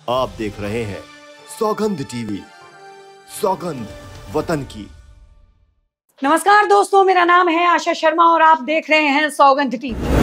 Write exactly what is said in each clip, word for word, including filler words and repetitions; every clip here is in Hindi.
आप देख रहे हैं सौगंध टीवी, सौगंध वतन की। नमस्कार दोस्तों, मेरा नाम है आशा शर्मा और आप देख रहे हैं सौगंध टीवी।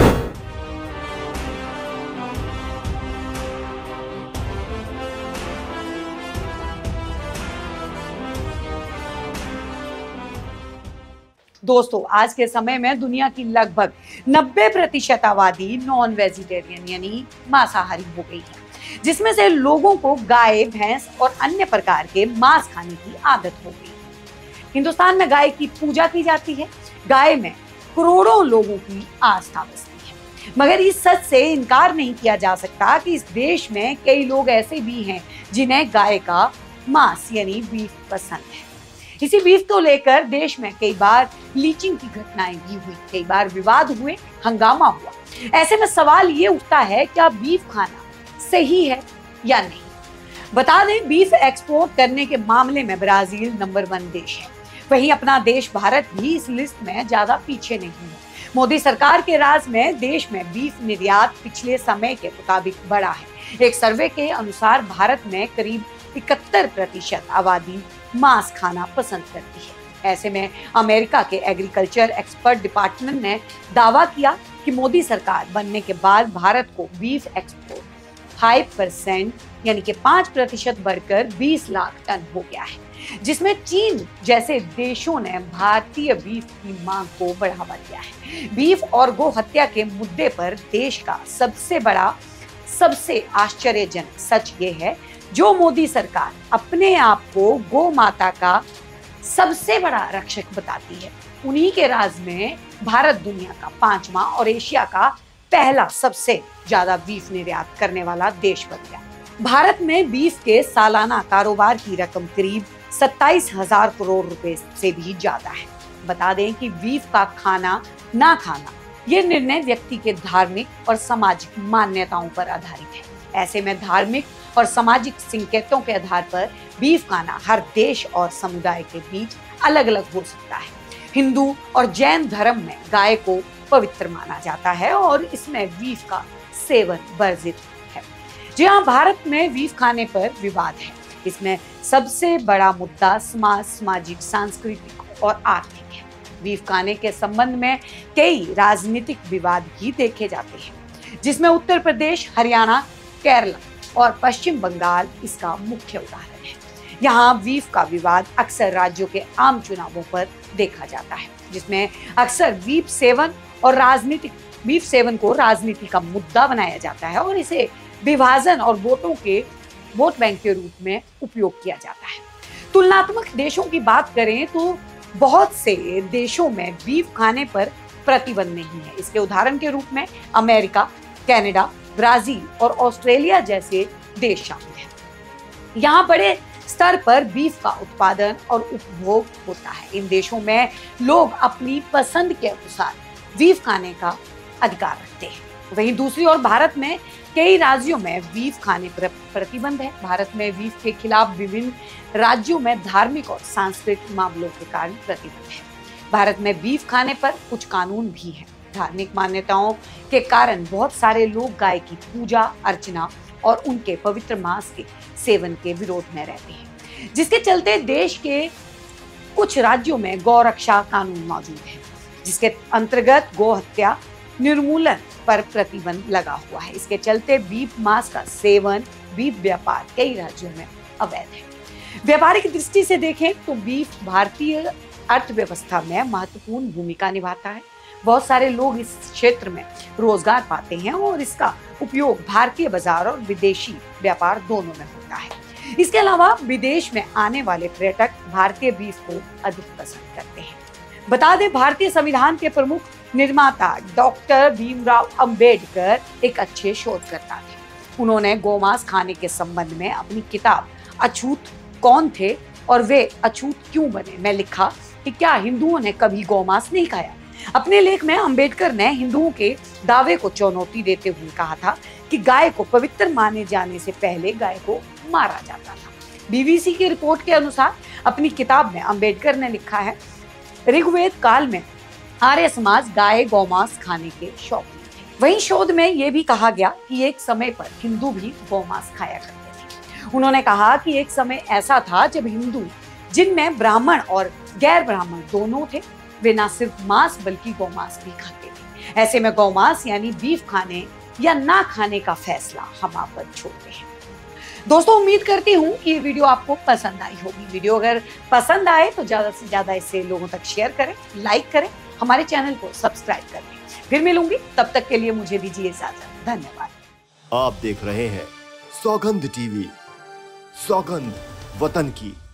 दोस्तों, आज के समय में दुनिया की लगभग नब्बे प्रतिशत आबादी नॉन वेजिटेरियन यानी मांसाहारी हो गई है, जिसमें से लोगों को गाय, भैंस और अन्य प्रकार के मांस खाने की आदत हो गई है। हिंदुस्तान में गाय की पूजा की जाती है। गाय में करोड़ों लोगों की आस्था बसती है, मगर इस सच से इनकार नहीं किया जा सकता कि इस देश में कई लोग ऐसे भी हैं जिन्हें गाय का मांस यानी बीफ पसंद है। इसी बीफ को लेकर देश में कई बार लीचिंग की घटनाएं भी हुई, कई बार विवाद हुए, हंगामा हुआ। ऐसे में सवाल ये उठता है, क्या बीफ खाना सही है या नहीं? बता दें, बीफ एक्सपोर्ट करने के मामले में ब्राजील नंबर वन देश है। वहीं अपना देश भारत भी इस लिस्ट में ज्यादा पीछे नहीं है। मोदी सरकार के राज में देश में बीफ निर्यात पिछले समय के मुताबिक बढ़ा है। एक सर्वे के अनुसार भारत में करीब इकहत्तर प्रतिशत आबादी मांस खाना पसंद करती है। ऐसे में अमेरिका के एग्रीकल्चर एक्सपर्ट डिपार्टमेंट ने दावा किया कि मोदी सरकार बनने के बाद भारत को बीफ एक्सपोर्ट फाइव परसेंट यानी कि पाँच प्रतिशत बढ़कर बीस लाख टन हो गया है, जिसमें चीन जैसे देशों ने भारतीय बीफ की मांग को बढ़ावा दिया है। बीफ और गो हत्या के मुद्दे पर देश का सबसे बड़ा, सबसे आश्चर्यजनक सच ये है, जो मोदी सरकार अपने आप को गौ माता का सबसे बड़ा रक्षक बताती है, उन्हीं के राज में भारत दुनिया का पांचवा और एशिया का पहला सबसे ज्यादा बीफ निर्यात करने वाला देश बन गया। भारत में बीफ के सालाना कारोबार की रकम करीब सत्ताईस हजार करोड़ रुपए से भी ज्यादा है। बता दें कि बीफ का खाना ना खाना ये निर्णय व्यक्ति के धार्मिक और सामाजिक मान्यताओं पर आधारित है। ऐसे में धार्मिक और सामाजिक संकेतों के आधार पर बीफ खाना हर देश और समुदाय के बीच अलग अलग हो सकता है। हिंदू और जैन धर्म में गाय को पवित्र माना जाता है और इसमें बीफ का सेवन वर्जित है। जी हाँ, भारत में बीफ खाने पर विवाद है। इसमें सबसे बड़ा मुद्दा समाज, सामाजिक, सांस्कृतिक और आर्थिक है। बीफ खाने के संबंध में कई राजनीतिक विवाद भी देखे जाते हैं, जिसमें उत्तर प्रदेश, हरियाणा, केरला और पश्चिम बंगाल इसका मुख्य उदाहरण है। यहाँ बीफ का विवाद अक्सर राज्यों के आम चुनावों पर देखा जाता है, जिसमें अक्सर बीफ सेवन और राजनीतिक बीफ सेवन को राजनीति का मुद्दा बनाया जाता है और इसे विभाजन और वोटों के वोट बैंक के रूप में उपयोग किया जाता है। तुलनात्मक देशों की बात करें तो बहुत से देशों में बीफ खाने पर प्रतिबंध नहीं है। इसके उदाहरण के रूप में अमेरिका, कनाडा, ब्राजील और ऑस्ट्रेलिया जैसे देश शामिल हैं। यहाँ बड़े स्तर पर बीफ का उत्पादन और उपभोग होता है। इन देशों में लोग अपनी पसंद के अनुसार बीफ खाने का अधिकार रखते हैं। वहीं दूसरी ओर भारत में कई राज्यों में बीफ खाने पर प्रतिबंध है। भारत में बीफ के खिलाफ विभिन्न राज्यों में धार्मिक और सांस्कृतिक मामलों के कारण प्रतिबंध है। भारत में बीफ खाने पर कुछ कानून भी हैं। धार्मिक मान्यताओं के कारण बहुत सारे लोग गाय की पूजा अर्चना और उनके पवित्र मांस के सेवन के विरोध में रहते हैं, जिसके चलते देश के कुछ राज्यों में गौ रक्षा कानून मौजूद है, जिसके अंतर्गत गौ हत्या निर्मूलन पर प्रतिबंध लगा हुआ है। इसके चलते बीफ मांस का सेवन, बीफ व्यापार कई राज्यों में अवैध है। व्यापारिक दृष्टि से देखें तो बीफ भारतीय अर्थव्यवस्था में महत्वपूर्ण भूमिका निभाता है। बहुत सारे लोग इस क्षेत्र में रोजगार पाते हैं और इसका उपयोग भारतीय बाजार और विदेशी व्यापार दोनों में होता है। इसके अलावा विदेश में आने वाले पर्यटक भारतीय बीफ को अधिक पसंद करते हैं। बता दें, भारतीय संविधान के प्रमुख निर्माता डॉक्टर भीमराव अंबेडकर एक अच्छे शोधकर्ता थे। उन्होंने गौमांस खाने के संबंध में अपनी किताब अछूत कौन थे और वे अछूत क्यों बने में लिखा कि क्या हिंदुओं ने कभी गौमांस नहीं खाया। अपने लेख में अंबेडकर ने हिंदुओं के दावे को चुनौती देते हुए कहा था कि गाय को पवित्र माने जाने से पहले गाय को मारा जाता था। बीबीसी की रिपोर्ट के अनुसार अपनी किताब में अंबेडकर ने लिखा है, ऋग्वेद काल में आर्य समाज गाय गौमांस खाने के शौकीन थे। वहीं शोध में यह भी कहा गया कि एक समय पर हिंदू भी गौमांस खाया करते थे। उन्होंने कहा कि एक समय ऐसा था जब हिंदू, जिनमें ब्राह्मण और गैर ब्राह्मण दोनों थे, वे ना सिर्फ मांस बल्कि गौमांस भी खाते थे। ऐसे में गौमांस यानी बीफ खाने या ना खाने का फैसला हम आप पर छोड़ते हैं। दोस्तों, उम्मीद करती हूँ कि ये वीडियो आपको पसंद आई होगी। वीडियो अगर पसंद आए तो ज्यादा से ज्यादा इसे लोगों तक शेयर करें, लाइक करें, हमारे चैनल को सब्सक्राइब करें। फिर मिलूंगी, तब तक के लिए मुझे दीजिए इजाजत। धन्यवाद। आप देख रहे हैं सौगंध टीवी, सौगंध वतन की।